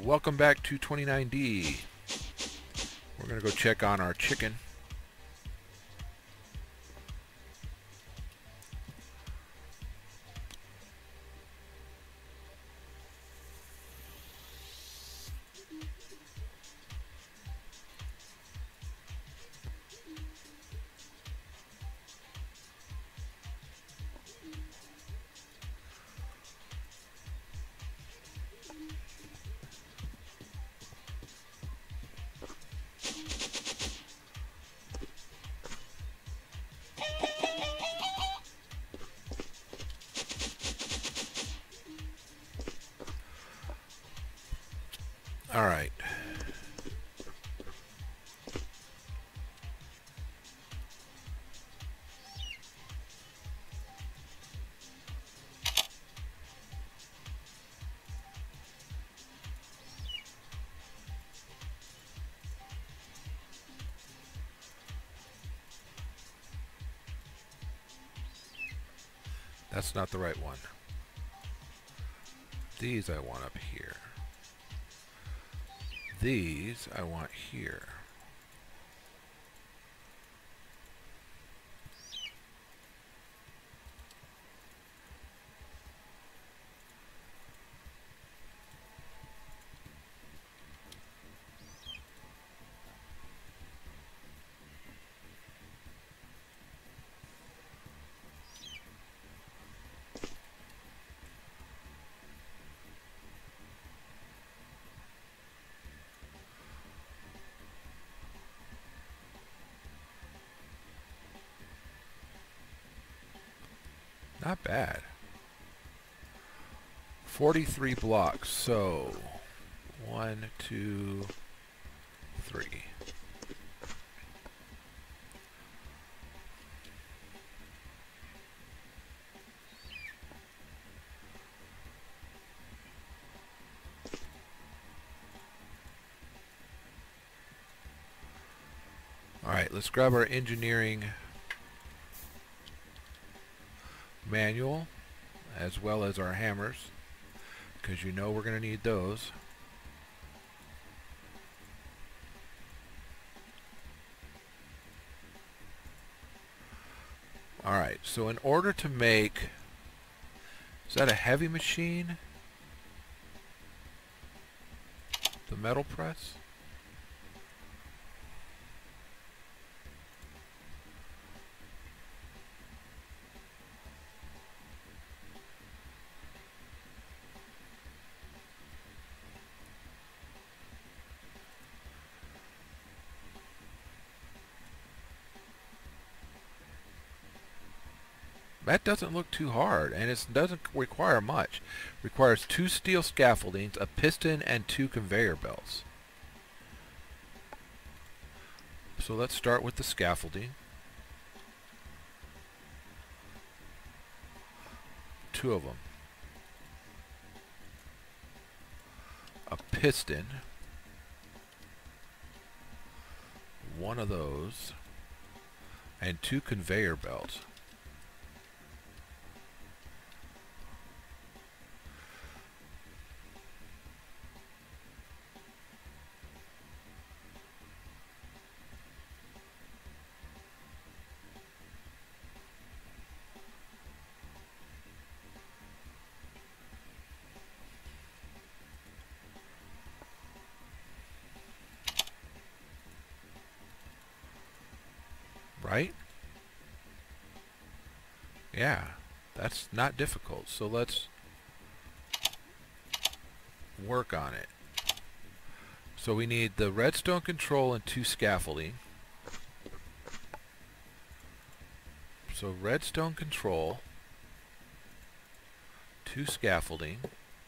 Welcome back to 29D. We're going to go check on our chicken. All right. That's not the right one. These I want up here. These I want here. Not bad. 43 blocks. So 1, 2, 3. All right, let's grab our engineering manual as well as our hammers, because you know we're going to need those. Alright, so in order to make, is that a heavy machine? The metal press? That doesn't look too hard, and it doesn't require much. It requires 2 steel scaffoldings, a piston, and 2 conveyor belts. So let's start with the scaffolding. 2 of them. A piston. 1 of those. And 2 conveyor belts. Right? Yeah, that's not difficult. So let's work on it. So we need the redstone control and 2 scaffolding. So redstone control, 2 scaffolding.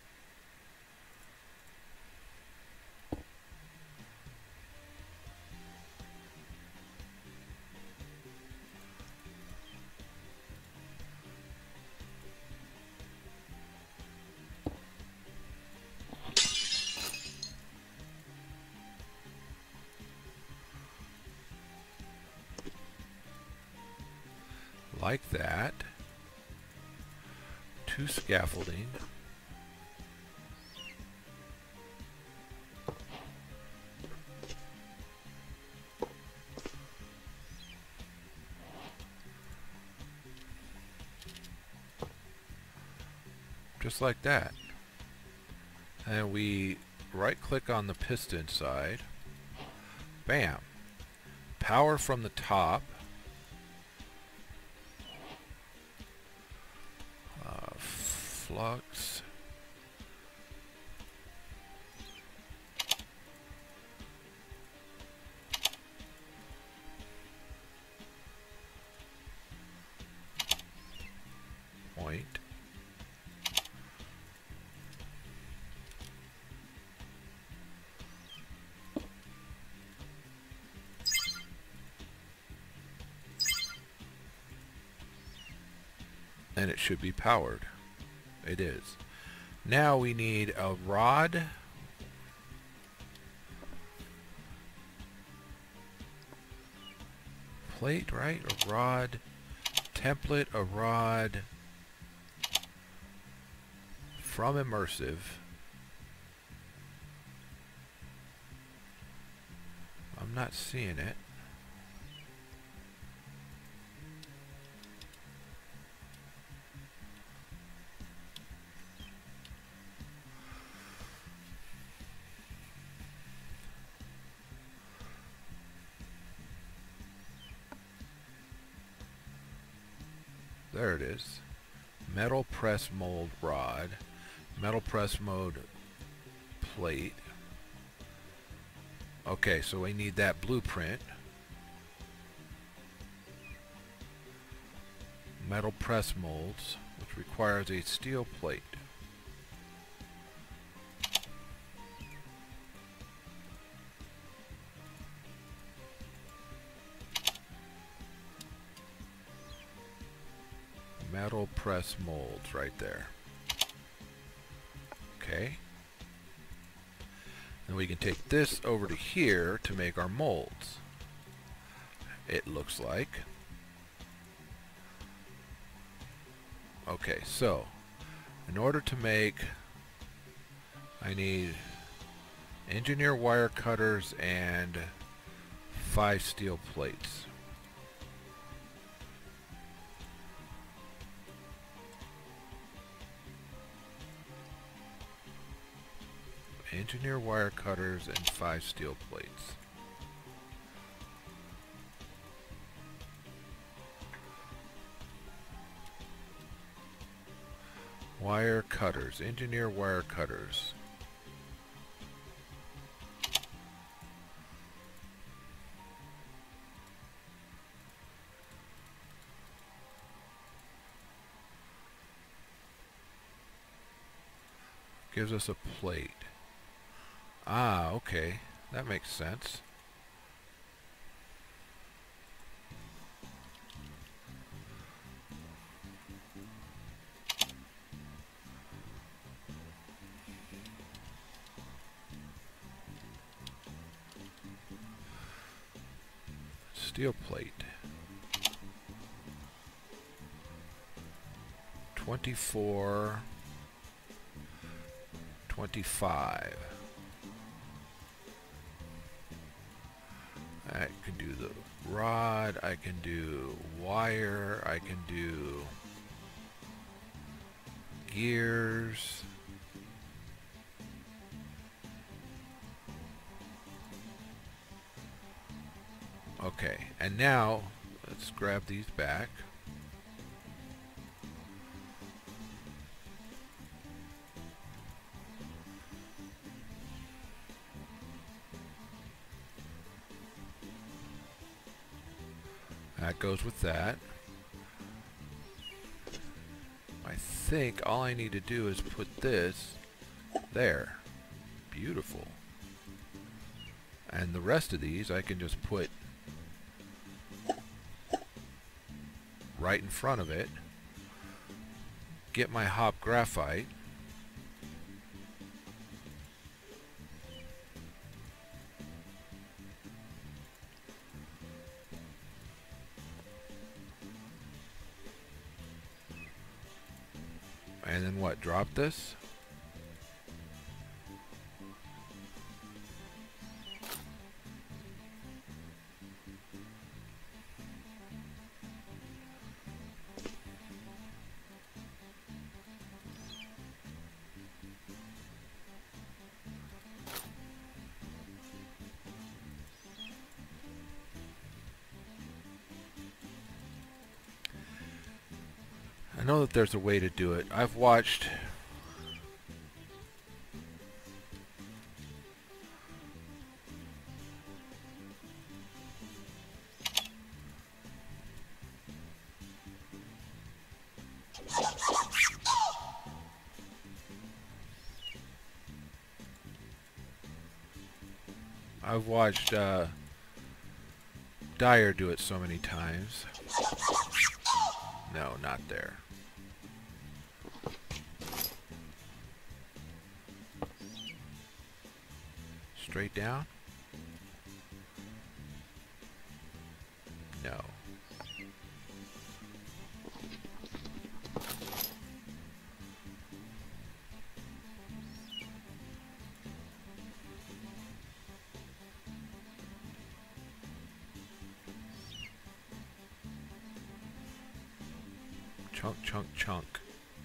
Like that. 2 scaffolding. Just like that. And we right click on the piston side. Bam. Power from the top. Flux. Point. And it should be powered. It is. Now we need a rod. Plate, right? A rod. Template, a rod. From immersive. I'm not seeing it. There it is. Metal press mold rod. Metal press mold plate. Okay, so we need that blueprint. Metal press molds, which requires a steel plate. Metal press molds right there. Okay. And we can take this over to here to make our molds. It looks like. Okay, so in order to make, I need engineer wire cutters and 5 steel plates. Engineer wire cutters and 5 steel plates. Wire cutters. Engineer wire cutters. Gives us a plate. Ah, okay. That makes sense. Steel plate. 24, 25. I can do the rod, I can do wire, I can do gears. Okay, and now let's grab these back. That goes with that. I think all I need to do is put this there. Beautiful. And the rest of these I can just put right in front of it. Get my hop graphite. And then what? Drop this? that there's a way to do it. I've watched Dyer do it so many times. No, not there. Straight down? No. Chunk, chunk, chunk.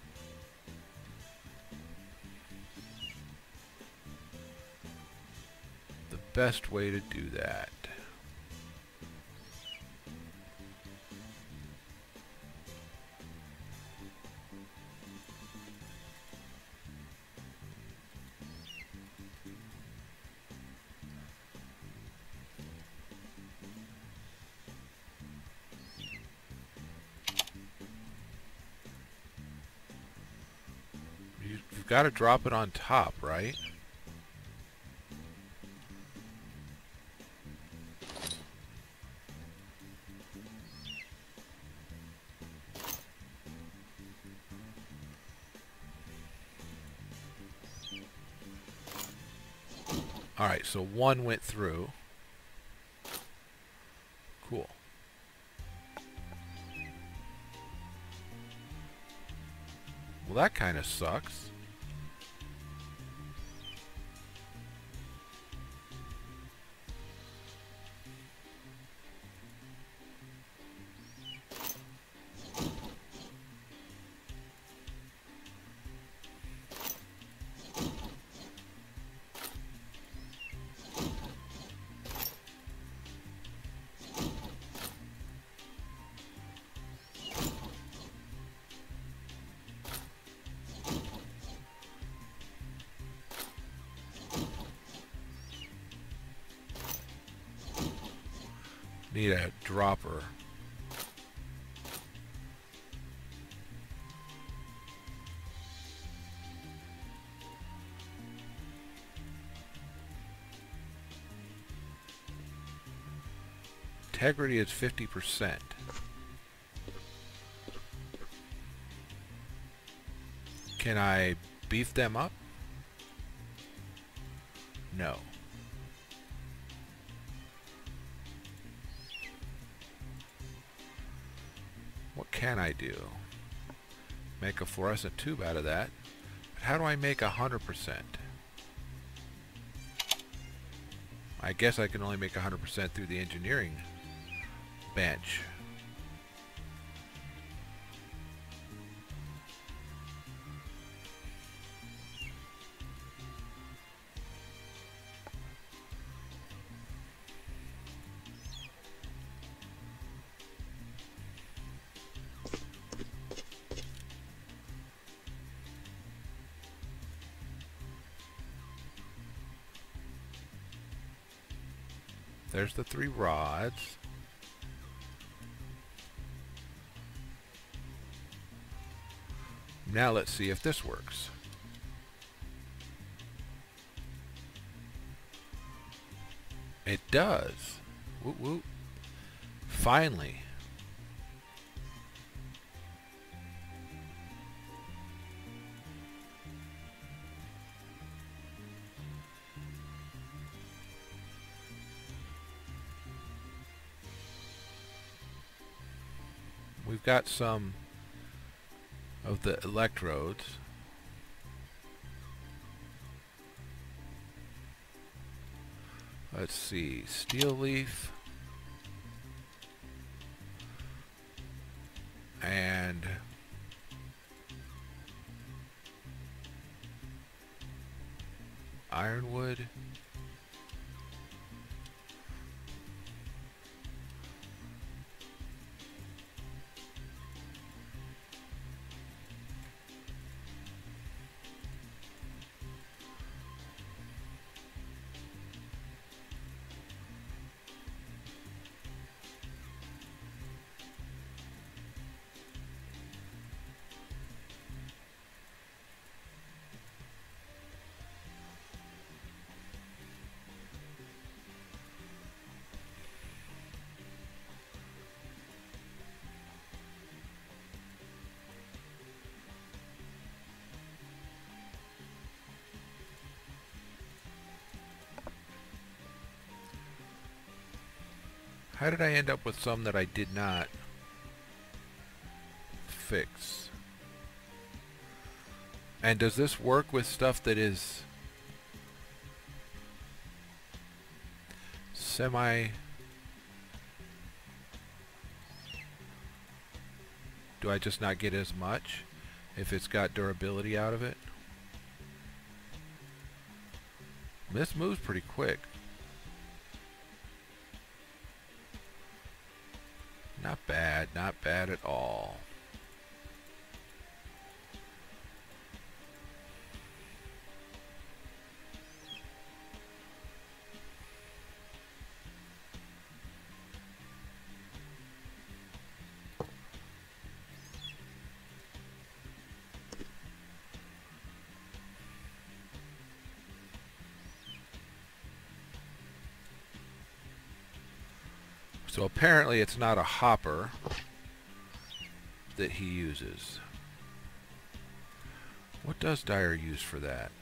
The best way to do that. You've got to drop it on top, right? Alright, so one went through. Cool. Well, that kind of sucks. Need a dropper. Integrity is 50%. Can I beef them up? No. What can I do? Make a fluorescent tube out of that. But how do I make 100%? I guess I can only make 100% through the engineering bench. There's the 3 rods. Now let's see if this works. It does. Woot woot. Finally. We've got some of the electrodes. Let's see, steel leaf and ironwood. How did I end up with some that I did not fix? And does this work with stuff that is semi... Do I just not get as much if it's got durability out of it? This moves pretty quick. Not bad, not bad at all. So apparently it's not a hopper that he uses. What does Dyer use for that?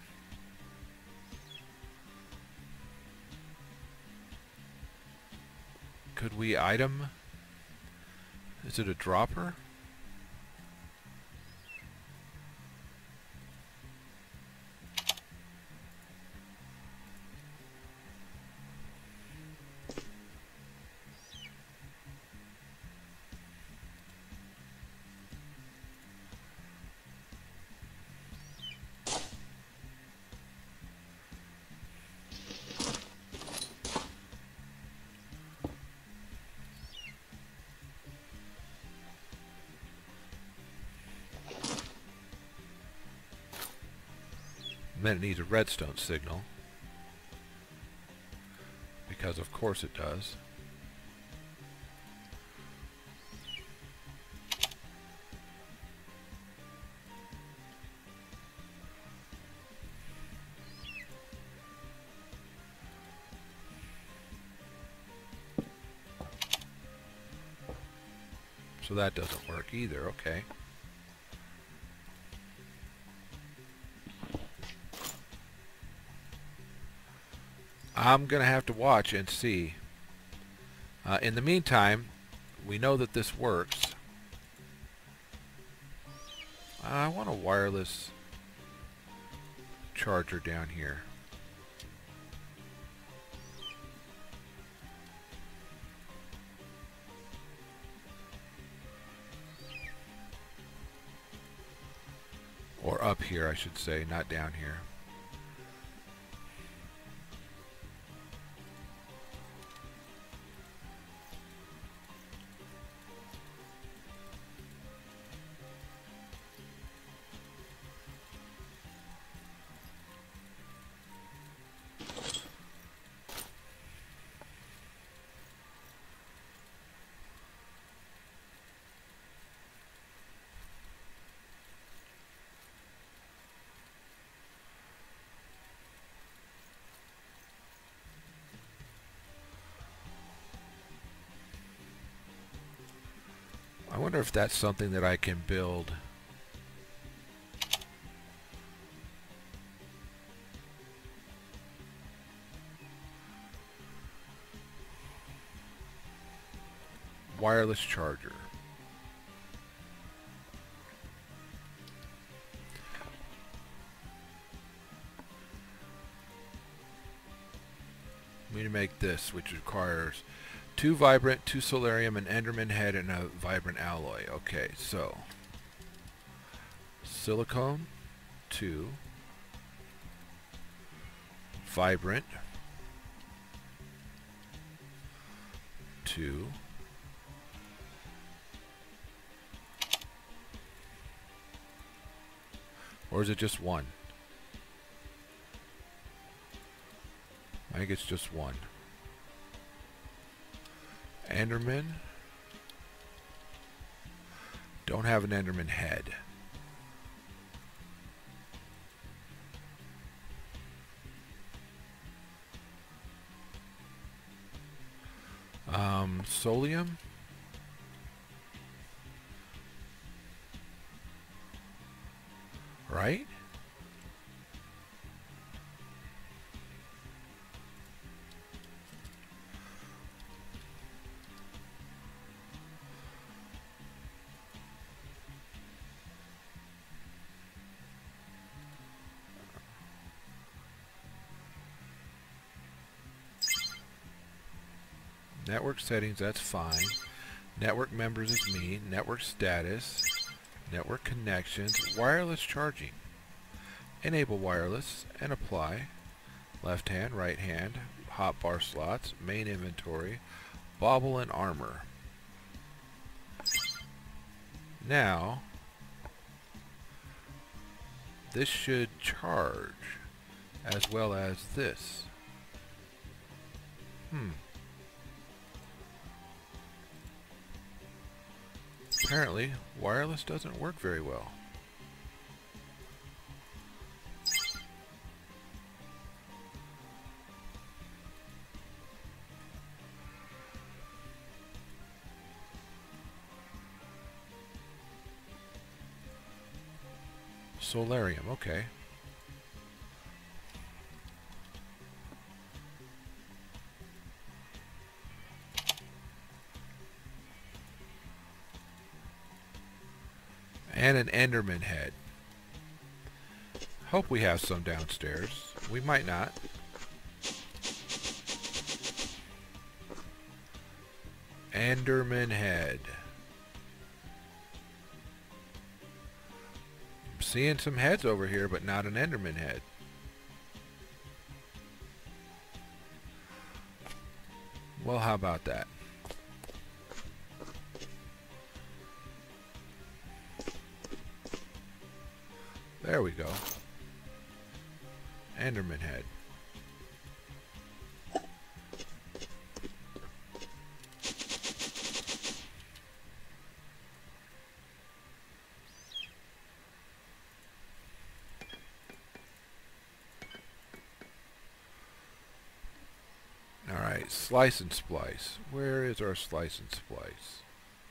Could we item? Is it a dropper? Then it needs a redstone signal, because of course it does. So that doesn't work either, okay. I'm going to have to watch and see. In the meantime, we know that this works. I want a wireless charger down here. Or up here, I should say, not down here. I wonder if that's something that I can build. Wireless charger. I'm going to make this, which requires 2 vibrant, 2 solarium, an enderman head, and a vibrant alloy. Okay, so silicone, 2, vibrant, 2, or is it just 1? I think it's just 1. Enderman. Don't have an Enderman head. Solium. Right? Network settings, that's fine. Network members is me. Network status. Network connections. Wireless charging. Enable wireless and apply. Left hand, right hand. Hotbar slots. Main inventory. Bauble and armor. Now, this should charge as well as this. Apparently, wireless doesn't work very well. Solarium, okay. And an Enderman head. Hope we have some downstairs. We might not. Enderman head. I'm seeing some heads over here, but not an Enderman head. Well, how about that? There we go. Enderman head. Alright, slice and splice. Where is our slice and splice?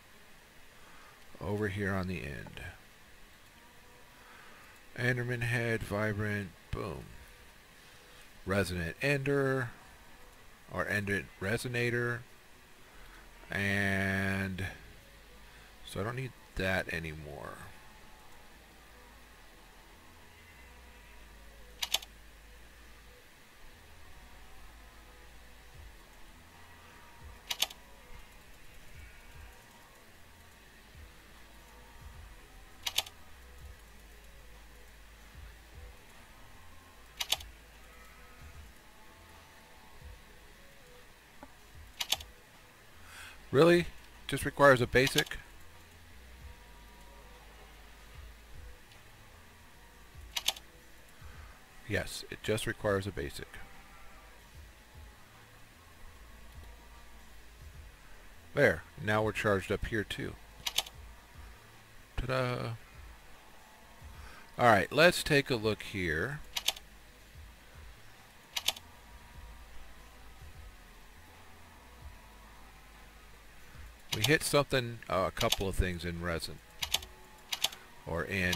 Over here on the end. Enderman head, vibrant, boom. Resonant ender, or ender resonator, and so I don't need that anymore. Really? Just requires a basic? Yes, it just requires a basic. There. Now we're charged up here too. Ta-da! Alright, let's take a look here. We hit something, a couple of things in resin, or in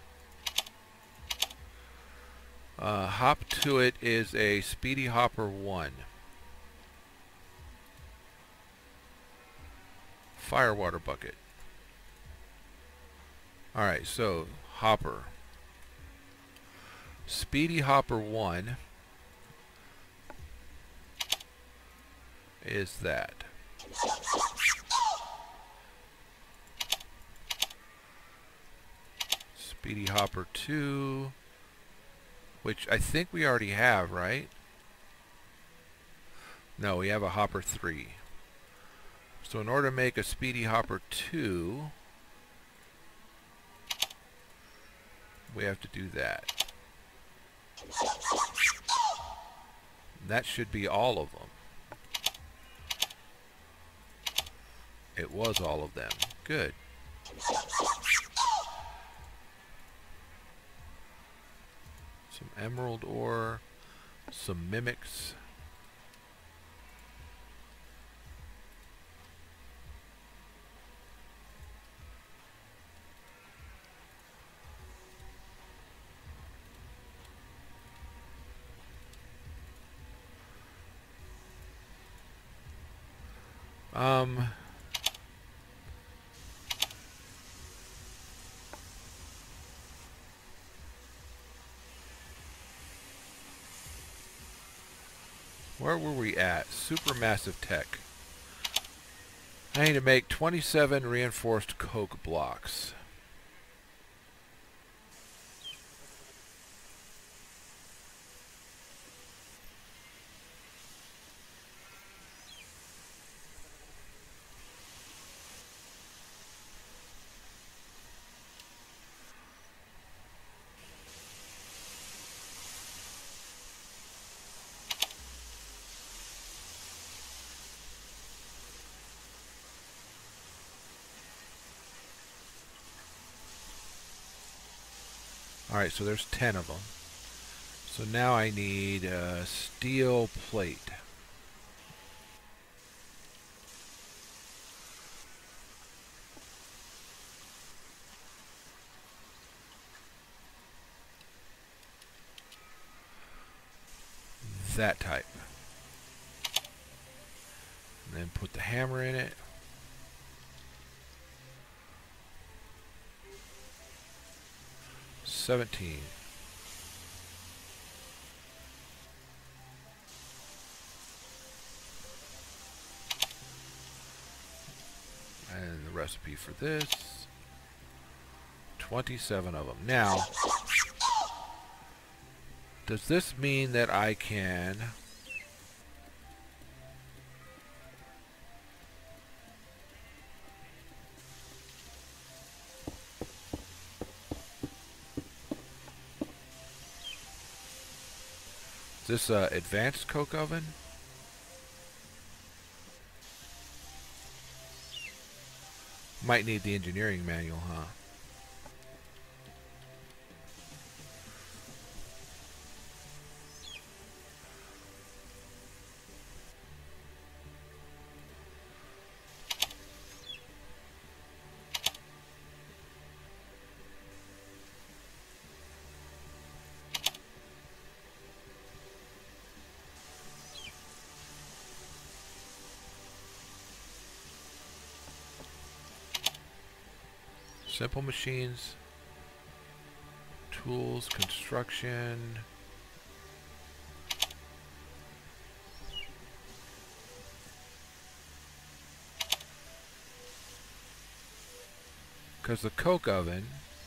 hop to it is a Speedy Hopper 1. Firewater bucket. Alright, so hopper. Speedy Hopper 1 is that. Speedy Hopper 2, which I think we already have, right? No, we have a Hopper 3. So in order to make a Speedy Hopper 2, we have to do that. That should be all of them. It was all of them. Good. Some emerald ore, some mimics. Where were we at? Supermassive tech. I need to make 27 reinforced coke blocks. Alright, so there's 10 of them. So now I need a steel plate. That type. And then put the hammer in it. $17. And the recipe for this. 27 of them. Now, does this mean that I can Is this advanced coke oven? Might need the engineering manual, huh? Simple machines, tools, construction. Because the coke oven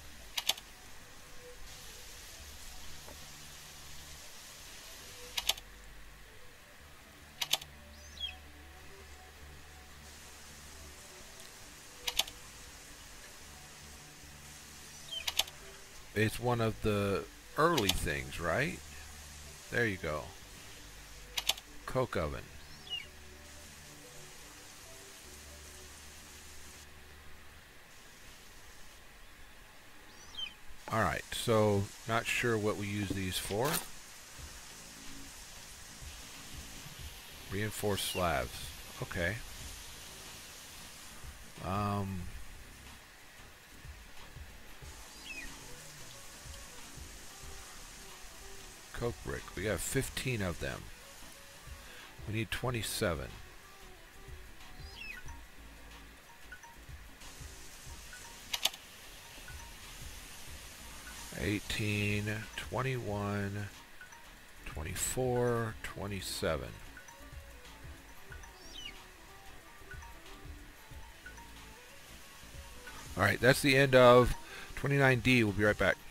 it's one of the early things, right? There you go. Coke oven. Alright, so not sure what we use these for. Reinforced slabs. Okay. Coke brick. We have 15 of them. We need 27. 18, 21, 24, 27. Alright, that's the end of 29D. We'll be right back.